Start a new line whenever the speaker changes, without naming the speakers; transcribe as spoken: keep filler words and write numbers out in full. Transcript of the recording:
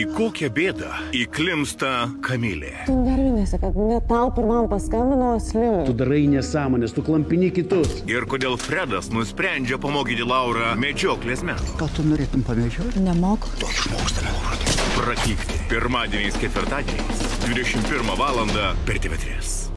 Į kokią bėdą įklimsta Kamilė?
Tu nervinėsi, kad ne tau pirmam paskambino Slimui.
Tu darai nesąmonės, tu klampini kitus.
Ir kodėl Fredas nusprendžia pamokyti Laurą medžioklės metų?
Gal tu norėtum pamedžioti?
Nemoku.
To išmokstame, Laura.
Prakykti. Pirmadieniais, ketvirtadieniais, dvidešimt pirmą valandą per T V trys.